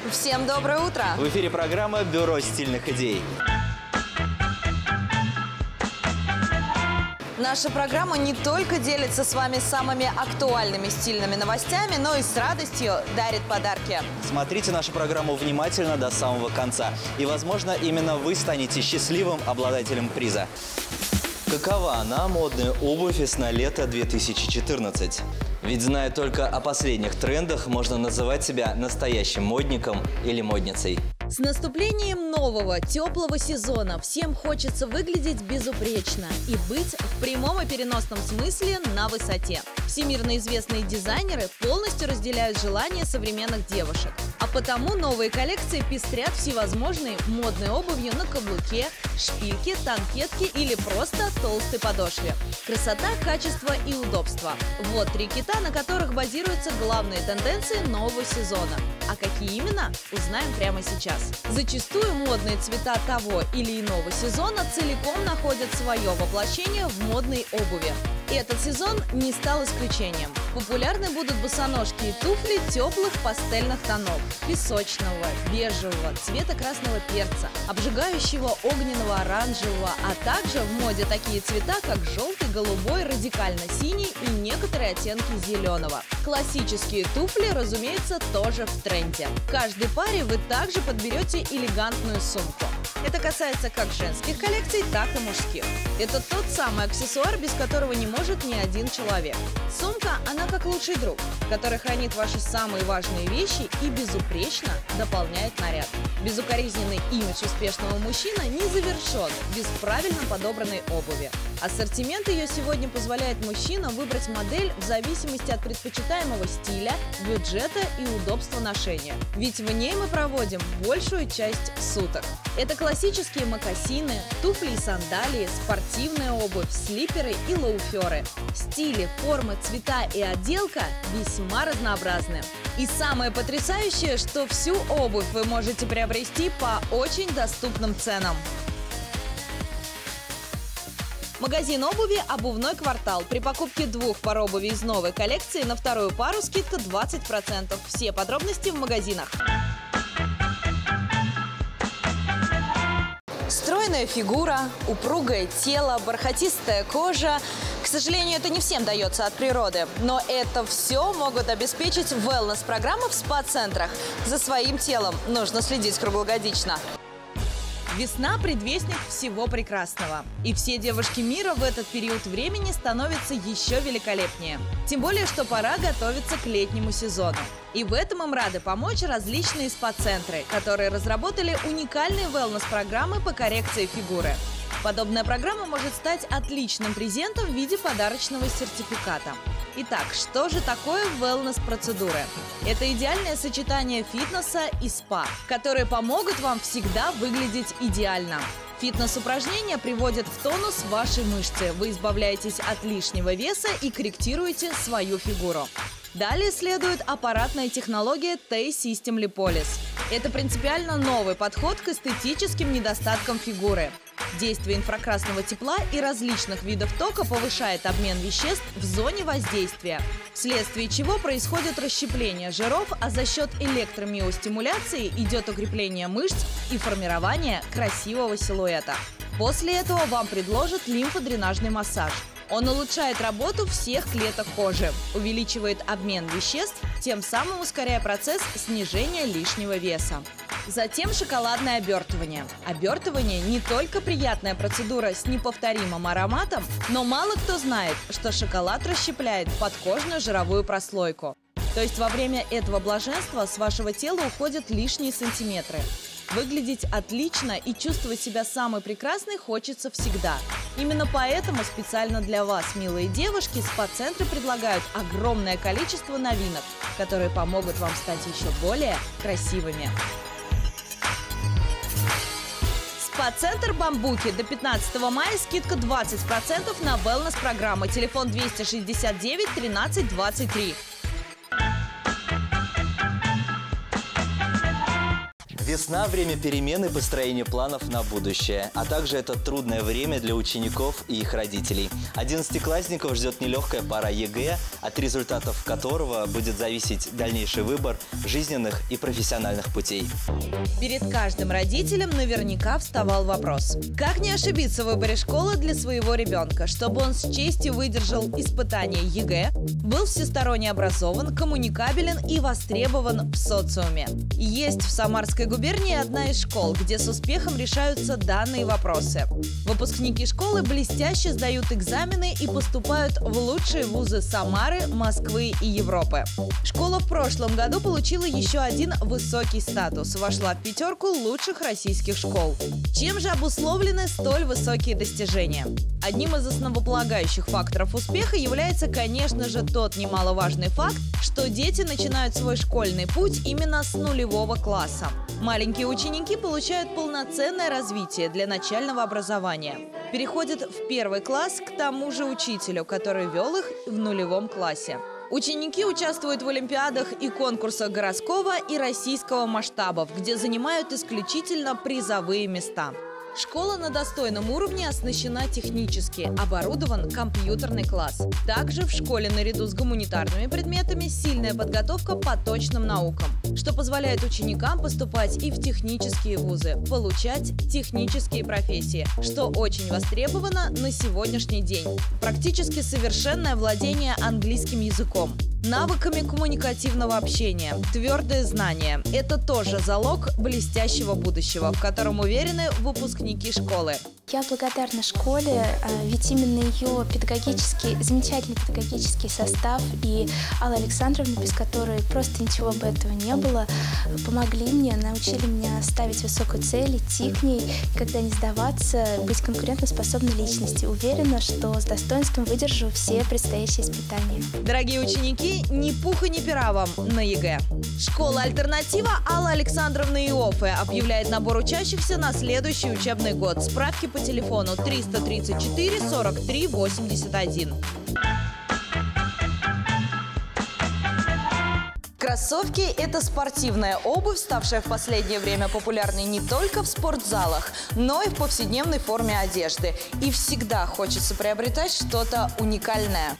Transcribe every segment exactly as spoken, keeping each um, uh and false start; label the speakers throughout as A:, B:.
A: Всем доброе утро!
B: В эфире программа «Бюро стильных идей».
A: Наша программа не только делится с вами самыми актуальными стильными новостями, но и с радостью дарит подарки.
B: Смотрите нашу программу внимательно до самого конца. И, возможно, именно вы станете счастливым обладателем приза. Какова она, модная обувь весна-лето две тысячи четырнадцать? Ведь, зная только о последних трендах, можно называть себя настоящим модником или модницей.
A: С наступлением нового, теплого сезона всем хочется выглядеть безупречно и быть в прямом и переносном смысле на высоте. Всемирно известные дизайнеры полностью разделяют желания современных девушек. А потому новые коллекции пестрят всевозможной модной обувью на каблуке, шпильке, танкетке или просто толстой подошве. Красота, качество и удобство – вот три кита, на которых базируются главные тенденции нового сезона. А какие именно, узнаем прямо сейчас. Зачастую модные цвета того или иного сезона целиком находят свое воплощение в модной обуви. И этот сезон не стал исключением. Популярны будут босоножки и туфли теплых пастельных тонов – песочного, бежевого, цвета красного перца, обжигающего огненного оранжевого, а также в моде такие цвета, как желтый, голубой, радикально-синий и некоторые оттенки зеленого. Классические туфли, разумеется, тоже в тренде. В каждой паре вы также подберете элегантную сумку. Это касается как женских коллекций, так и мужских. Это тот самый аксессуар, без которого не может ни один человек. Сумка, она как лучший друг, который хранит ваши самые важные вещи и безупречно дополняет наряд. Безукоризненный имидж успешного мужчины не завершен без правильно подобранной обуви. Ассортимент ее сегодня позволяет мужчинам выбрать модель в зависимости от предпочитаемого стиля, бюджета и удобства ношения. Ведь в ней мы проводим большую часть суток. Это классические мокасины, туфли и сандалии, спортивная обувь, слиперы и лоуферы. Стили, формы, цвета и отделка весьма разнообразны. И самое потрясающее, что всю обувь вы можете приобрести по очень доступным ценам. Магазин обуви «Обувной квартал». При покупке двух пар обуви из новой коллекции на вторую пару скидка двадцать процентов. Все подробности в магазинах. Стройная фигура, упругое тело, бархатистая кожа. К сожалению, это не всем дается от природы. Но это все могут обеспечить wellness-программы в спа-центрах. За своим телом нужно следить круглогодично. Весна – предвестник всего прекрасного. И все девушки мира в этот период времени становятся еще великолепнее. Тем более, что пора готовиться к летнему сезону. И в этом им рады помочь различные спа-центры, которые разработали уникальные wellness-программы по коррекции фигуры. Подобная программа может стать отличным презентом в виде подарочного сертификата. Итак, что же такое wellness-процедуры? Это идеальное сочетание фитнеса и спа, которые помогут вам всегда выглядеть идеально. Фитнес-упражнения приводят в тонус ваши мышцы, вы избавляетесь от лишнего веса и корректируете свою фигуру. Далее следует аппаратная технология T-System Lipolis. Это принципиально новый подход к эстетическим недостаткам фигуры. Действие инфракрасного тепла и различных видов тока повышает обмен веществ в зоне воздействия, вследствие чего происходит расщепление жиров, а за счет электромиостимуляции идет укрепление мышц и формирование красивого силуэта. После этого вам предложат лимфодренажный массаж. Он улучшает работу всех клеток кожи, увеличивает обмен веществ, тем самым ускоряя процесс снижения лишнего веса. Затем шоколадное обертывание. Обертывание не только приятная процедура с неповторимым ароматом, но мало кто знает, что шоколад расщепляет подкожную жировую прослойку. То есть во время этого блаженства с вашего тела уходят лишние сантиметры. Выглядеть отлично и чувствовать себя самой прекрасной хочется всегда. Именно поэтому специально для вас, милые девушки, спа-центры предлагают огромное количество новинок, которые помогут вам стать еще более красивыми. Спа-центр «Бамбуки». До пятнадцатого мая скидка двадцать процентов на wellness-программы. Телефон двести шестьдесят девять тринадцать двадцать три.
B: Весна – время перемен и построения планов на будущее, а также это трудное время для учеников и их родителей. Одиннадцатиклассников ждет нелегкая пора ЕГЭ, от результатов которого будет зависеть дальнейший выбор жизненных и профессиональных путей.
A: Перед каждым родителем наверняка вставал вопрос: как не ошибиться в выборе школы для своего ребенка, чтобы он с честью выдержал испытания ЕГЭ, был всесторонне образован, коммуникабелен и востребован в социуме. Есть в Самарской губернии одна из школ, где с успехом решаются данные вопросы. Выпускники школы блестяще сдают экзамены и поступают в лучшие вузы Самары, Москвы и Европы. Школа в прошлом году получила еще один высокий статус – вошла в пятерку лучших российских школ. Чем же обусловлены столь высокие достижения? Одним из основополагающих факторов успеха является, конечно же, тот немаловажный факт, что дети начинают свой школьный путь именно с нулевого класса. Маленькие ученики получают полноценное развитие для начального образования. Переходят в первый класс к тому же учителю, который вел их в нулевом классе. Ученики участвуют в олимпиадах и конкурсах городского и российского масштабов, где занимают исключительно призовые места. Школа на достойном уровне оснащена технически, оборудован компьютерный класс. Также в школе наряду с гуманитарными предметами сильная подготовка по точным наукам, что позволяет ученикам поступать и в технические вузы, получать технические профессии, что очень востребовано на сегодняшний день. Практически совершенное владение английским языком, навыками коммуникативного общения, твердые знания – это тоже залог блестящего будущего, в котором уверены выпускники школы.
C: Я благодарна школе, ведь именно ее педагогический, замечательный педагогический состав и Алла Александровна, без которой просто ничего бы этого не было, помогли мне, научили меня ставить высокую цель, идти к ней, когда не сдаваться, быть конкурентоспособной личностью. Уверена, что с достоинством выдержу все предстоящие испытания.
A: Дорогие ученики, ни пуха, ни пера вам на ЕГЭ. Школа «Альтернатива» Алла Александровна Иоффе объявляет набор учащихся на следующий учебный год. Справки по телефону триста тридцать четыре сорок три восемьдесят один. Кроссовки – это спортивная обувь, ставшая в последнее время популярной не только в спортзалах, но и в повседневной форме одежды. И всегда хочется приобретать что-то уникальное.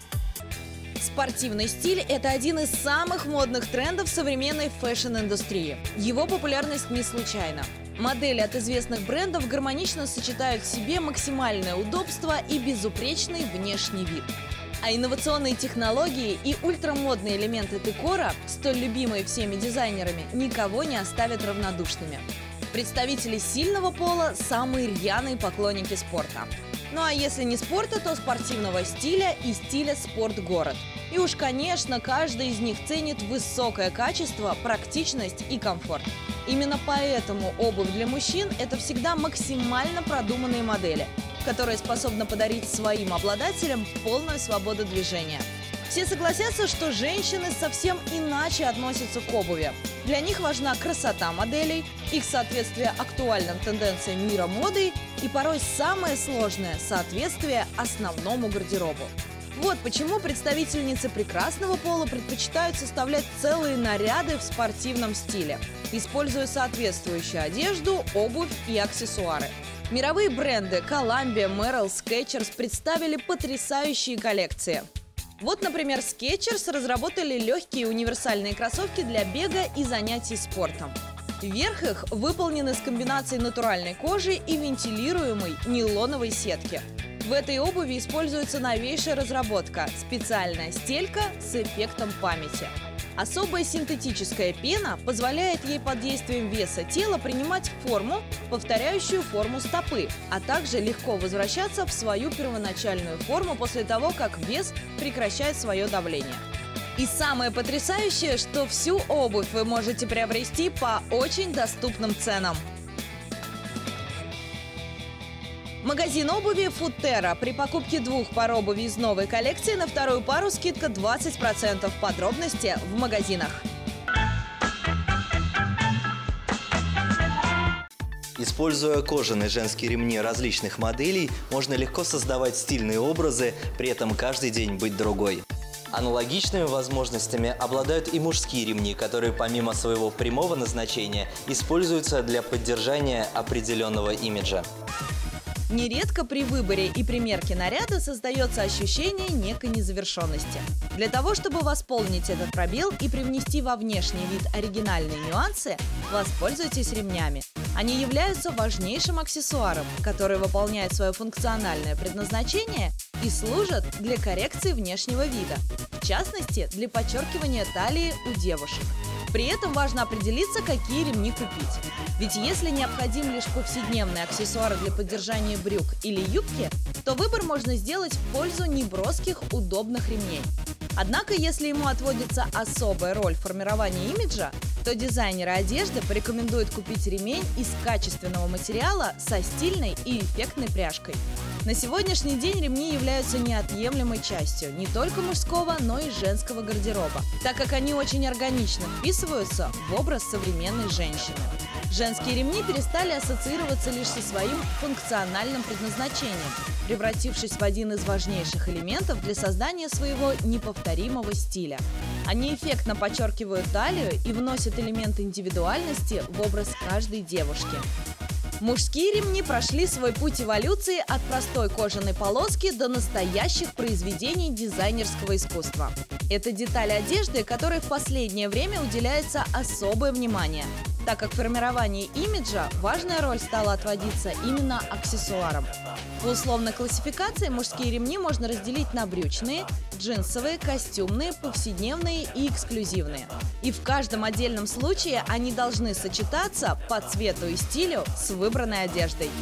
A: Спортивный стиль – это один из самых модных трендов современной фэшн-индустрии. Его популярность не случайна. Модели от известных брендов гармонично сочетают в себе максимальное удобство и безупречный внешний вид. А инновационные технологии и ультрамодные элементы декора, столь любимые всеми дизайнерами, никого не оставят равнодушными. Представители сильного пола – самые рьяные поклонники спорта. Ну а если не спорта, то спортивного стиля и стиля спорт-город. И уж, конечно, каждый из них ценит высокое качество, практичность и комфорт. Именно поэтому обувь для мужчин – это всегда максимально продуманные модели, которые способны подарить своим обладателям полную свободу движения. Все согласятся, что женщины совсем иначе относятся к обуви. Для них важна красота моделей, их соответствие актуальным тенденциям мира моды и порой самое сложное – соответствие основному гардеробу. Вот почему представительницы прекрасного пола предпочитают составлять целые наряды в спортивном стиле, используя соответствующую одежду, обувь и аксессуары. Мировые бренды Columbia, Merrell, Skechers представили потрясающие коллекции. Вот, например, Skechers разработали легкие универсальные кроссовки для бега и занятий спортом. Верх их выполнен из комбинации натуральной кожи и вентилируемой нейлоновой сетки. В этой обуви используется новейшая разработка – специальная стелька с эффектом памяти. Особая синтетическая пена позволяет ей под действием веса тела принимать форму, повторяющую форму стопы, а также легко возвращаться в свою первоначальную форму после того, как вес прекращает свое давление. И самое потрясающее, что всю обувь вы можете приобрести по очень доступным ценам. Магазин обуви Футера. При покупке двух пар обуви из новой коллекции на вторую пару скидка двадцать процентов. Подробности в магазинах.
B: Используя кожаные женские ремни различных моделей, можно легко создавать стильные образы, при этом каждый день быть другой. Аналогичными возможностями обладают и мужские ремни, которые помимо своего прямого назначения используются для поддержания определенного имиджа.
A: Нередко при выборе и примерке наряда создается ощущение некой незавершенности. Для того, чтобы восполнить этот пробел и привнести во внешний вид оригинальные нюансы, воспользуйтесь ремнями. Они являются важнейшим аксессуаром, который выполняет свое функциональное предназначение и служат для коррекции внешнего вида, в частности, для подчеркивания талии у девушек. При этом важно определиться, какие ремни купить. Ведь если необходим лишь повседневный аксессуар для поддержания брюк или юбки, то выбор можно сделать в пользу неброских, удобных ремней. Однако, если ему отводится особая роль в формировании имиджа, то дизайнеры одежды порекомендуют купить ремень из качественного материала со стильной и эффектной пряжкой. На сегодняшний день ремни являются неотъемлемой частью не только мужского, но и женского гардероба, так как они очень органично вписываются в образ современной женщины. Женские ремни перестали ассоциироваться лишь со своим функциональным предназначением, превратившись в один из важнейших элементов для создания своего неповторимого стиля. Они эффектно подчеркивают талию и вносят элементы индивидуальности в образ каждой девушки. Мужские ремни прошли свой путь эволюции от простой кожаной полоски до настоящих произведений дизайнерского искусства. Это деталь одежды, которой в последнее время уделяется особое внимание, так как в формировании имиджа важная роль стала отводиться именно аксессуарам. В условной классификации мужские ремни можно разделить на брючные, джинсовые, костюмные, повседневные и эксклюзивные. И в каждом отдельном случае они должны сочетаться по цвету и стилю с выбранной одеждой.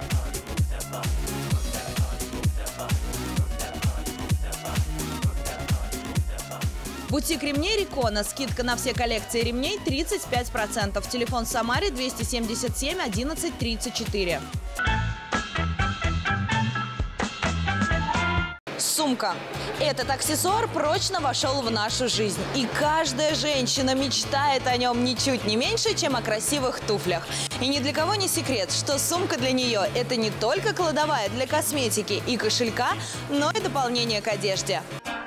A: Бутик ремней Рикона. Скидка на все коллекции ремней тридцать пять процентов. Телефон в Самаре двести семьдесят семь одиннадцать тридцать четыре. Сумка. Этот аксессуар прочно вошел в нашу жизнь. И каждая женщина мечтает о нем ничуть не меньше, чем о красивых туфлях. И ни для кого не секрет, что сумка для нее – это не только кладовая для косметики и кошелька, но и дополнение к одежде.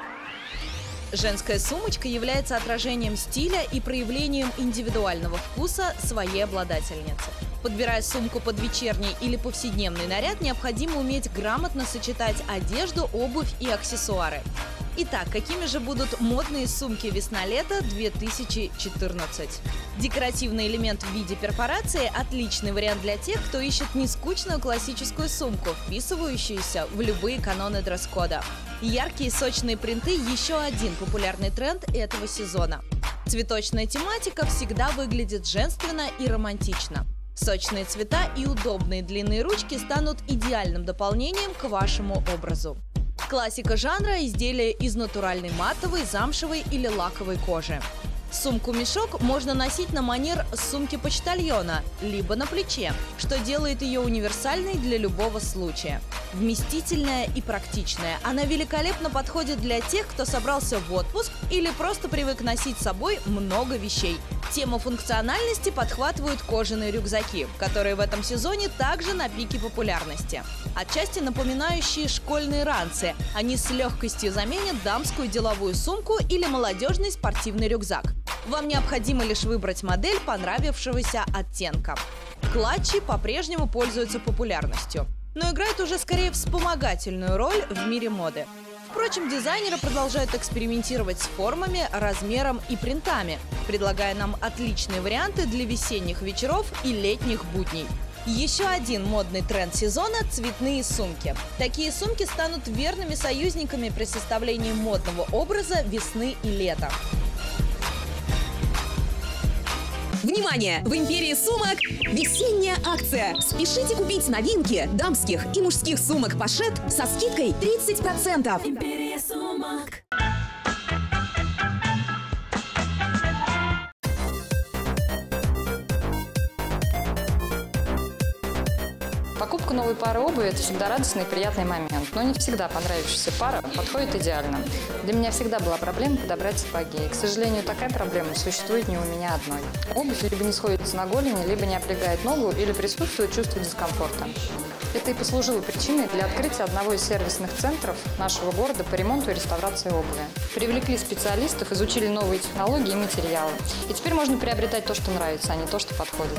A: Женская сумочка является отражением стиля и проявлением индивидуального вкуса своей обладательницы. Подбирая сумку под вечерний или повседневный наряд, необходимо уметь грамотно сочетать одежду, обувь и аксессуары. Итак, какими же будут модные сумки весна-лето две тысячи четырнадцать? Декоративный элемент в виде перфорации – отличный вариант для тех, кто ищет нескучную классическую сумку, вписывающуюся в любые каноны дресс-кода. Яркие сочные принты – еще один популярный тренд этого сезона. Цветочная тематика всегда выглядит женственно и романтично. Сочные цвета и удобные длинные ручки станут идеальным дополнением к вашему образу. Классика жанра – изделия из натуральной матовой, замшевой или лаковой кожи. Сумку-мешок можно носить на манер сумки-почтальона, либо на плече, что делает ее универсальной для любого случая. Вместительная и практичная, она великолепно подходит для тех, кто собрался в отпуск или просто привык носить с собой много вещей. Тему функциональности подхватывают кожаные рюкзаки, которые в этом сезоне также на пике популярности. Отчасти напоминающие школьные ранцы, они с легкостью заменят дамскую деловую сумку или молодежный спортивный рюкзак. Вам необходимо лишь выбрать модель понравившегося оттенка. Клатчи по-прежнему пользуются популярностью, но играют уже скорее вспомогательную роль в мире моды. Впрочем, дизайнеры продолжают экспериментировать с формами, размером и принтами, предлагая нам отличные варианты для весенних вечеров и летних будней. Еще один модный тренд сезона – цветные сумки. Такие сумки станут верными союзниками при составлении модного образа весны и лета.
D: Внимание! В империи сумок весенняя акция. Спешите купить новинки дамских и мужских сумок Пошет со скидкой тридцать процентов. Империя сумок.
E: Покупка Покупка новой пары обуви – это всегда радостный и приятный момент. Но не всегда понравившаяся пара подходит идеально. Для меня всегда была проблема подобрать сапоги. И, к сожалению, такая проблема существует не у меня одной. Обувь либо не сходится на голени, либо не облегает ногу, или присутствует чувство дискомфорта. Это и послужило причиной для открытия одного из сервисных центров нашего города по ремонту и реставрации обуви. Привлекли специалистов, изучили новые технологии и материалы. И теперь можно приобретать то, что нравится, а не то, что подходит.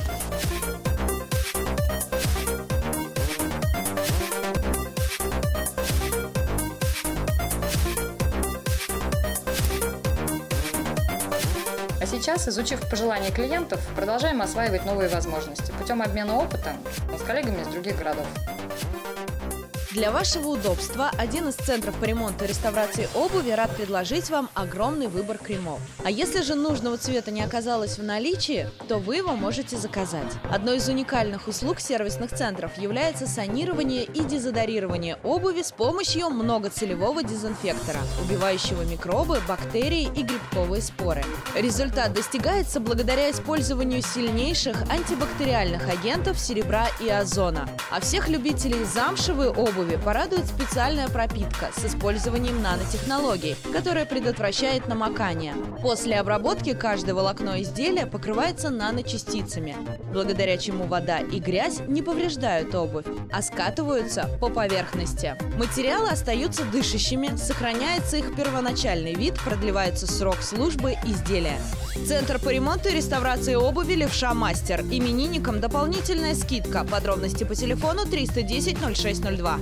E: А сейчас, изучив пожелания клиентов, продолжаем осваивать новые возможности путем обмена опытом с коллегами из других городов.
A: Для вашего удобства один из центров по ремонту и реставрации обуви рад предложить вам огромный выбор кремов. А если же нужного цвета не оказалось в наличии, то вы его можете заказать. Одной из уникальных услуг сервисных центров является санирование и дезодорирование обуви с помощью многоцелевого дезинфектора, убивающего микробы, бактерии и грибковые споры. Результат достигается благодаря использованию сильнейших антибактериальных агентов серебра и озона. А всех любителей замшевой обуви порадует специальная пропитка с использованием нанотехнологий, которая предотвращает намокание. После обработки каждое волокно изделия покрывается наночастицами, благодаря чему вода и грязь не повреждают обувь, а скатываются по поверхности. Материалы остаются дышащими, сохраняется их первоначальный вид, продлевается срок службы изделия. Центр по ремонту и реставрации обуви «Левша Мастер». Именинникам дополнительная скидка. Подробности по телефону триста десять ноль шесть ноль два.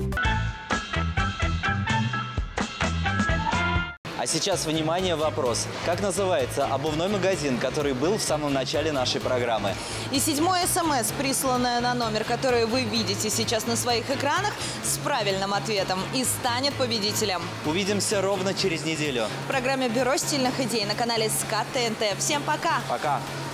B: А сейчас, внимание, вопрос. Как называется обувной магазин, который был в самом начале нашей программы?
A: И седьмое СМС, присланное на номер, который вы видите сейчас на своих экранах, с правильным ответом и станет победителем.
B: Увидимся ровно через неделю.
A: В программе «Бюро стильных идей» на канале СКАТ ТНТ. Всем пока!
B: Пока!